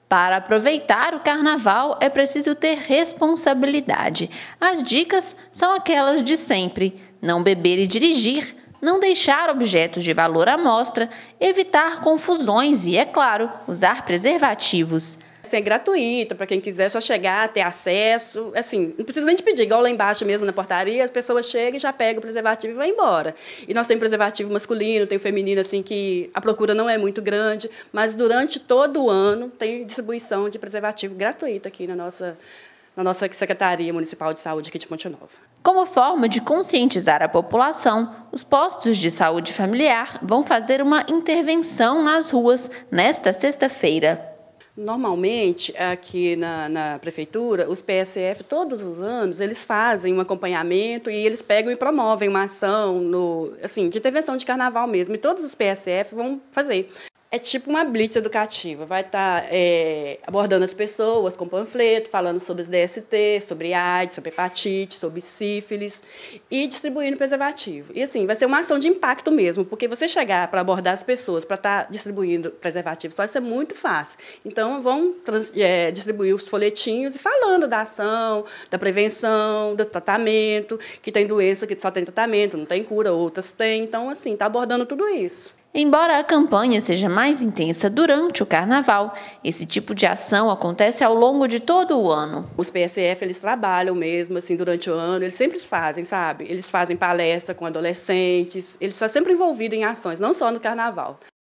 Para aproveitar o carnaval é preciso ter responsabilidade. As dicas são aquelas de sempre: não beber e dirigir, não deixar objetos de valor à mostra, evitar confusões e, é claro, usar preservativos. É gratuito, para quem quiser só chegar, ter acesso, assim, não precisa nem de pedir, igual lá embaixo mesmo na portaria, as pessoas chegam e já pegam o preservativo e vão embora. E nós temos preservativo masculino, tem o feminino, assim, que a procura não é muito grande, mas durante todo o ano tem distribuição de preservativo gratuito aqui na nossa Secretaria Municipal de Saúde aqui de Ponte Nova. Como forma de conscientizar a população, os postos de saúde familiar vão fazer uma intervenção nas ruas nesta sexta-feira. Normalmente, aqui na prefeitura, os PSF, todos os anos, eles fazem um acompanhamento e eles pegam e promovem uma ação assim, de intervenção de carnaval mesmo. E todos os PSF vão fazer. É tipo uma blitz educativa, vai estar abordando as pessoas com panfleto, falando sobre os DST, sobre AIDS, sobre hepatite, sobre sífilis e distribuindo preservativo. E assim, vai ser uma ação de impacto mesmo, porque você chegar para abordar as pessoas, para estar distribuindo preservativo, só isso é muito fácil. Então, vão distribuir os folhetinhos e falando da ação, da prevenção, do tratamento, que tem doença que só tem tratamento, não tem cura, outras têm. Então, assim, está abordando tudo isso. Embora a campanha seja mais intensa durante o carnaval, esse tipo de ação acontece ao longo de todo o ano. Os PSF, eles trabalham mesmo, assim, durante o ano, eles sempre fazem, sabe? Eles fazem palestra com adolescentes, eles estão sempre envolvidos em ações, não só no carnaval.